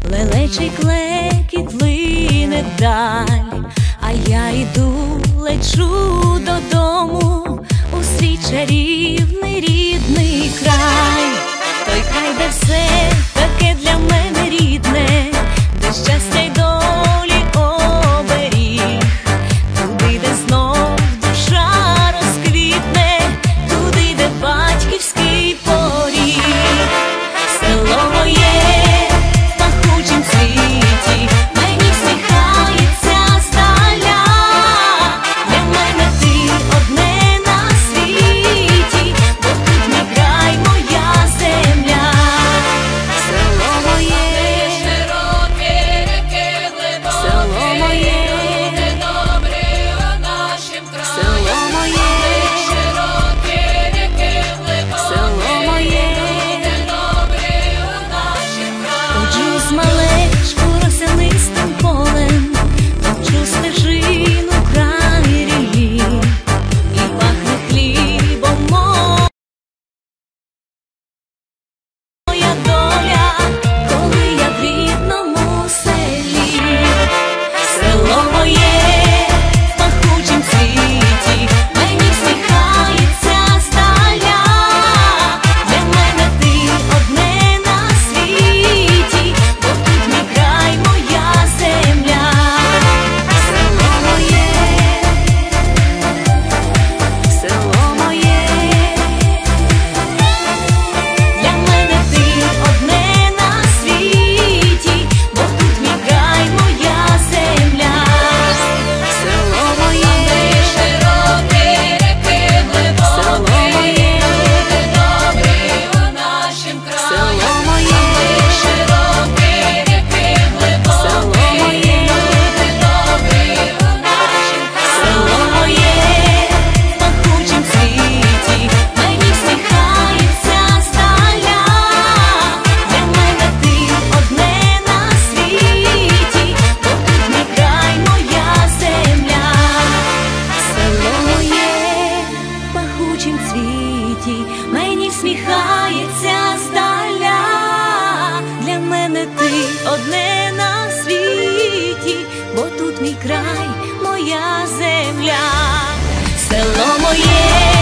лелечий клекіт лине вдаль, а я йду, лечу додому у свій чарівний рідний край. Той край, де все таке для мене рідне, де щастя й долі оберіг, туди, де знов душа розквітне, туди, де батьківський поріг. Село моє в пахучім цвіті, мені всміхається здаля, для мене ти одне на світі, бо тут мій край, моя земля. Село моє, широке, реки глибокі, село моє, люди добрі у нашім краї. Село моє, широке, реки глибокі, село моє, люди добрі у нашім краї. Ходжу з малечку росянистим полем, точу стежину край ріллі, і пахне хлібом моя доля, коли я в рідному селі. Село моє в пахучім цвіті, мені всміхається здаля, для мене ти одне на світі, бо тут мій край, моя земля. Село моє, село моє, для мене ти одне на світі, бо тут мій край, моя земля. Село моє, широкі реки глибокі, село моє, люди добрі у нашім краї. Село моє, широкі реки глибокі, село моє, люди добрі у нашім краї. Село моє в пахучім цвіті, мені всміхається здаля, для мене ти одне на світі, бо тут мій край, моя земля. Село моє в пахучім цвіті, мені всміхається здаля, для мене ти одне на світі, бо тут мій край, моя земля. Село моє.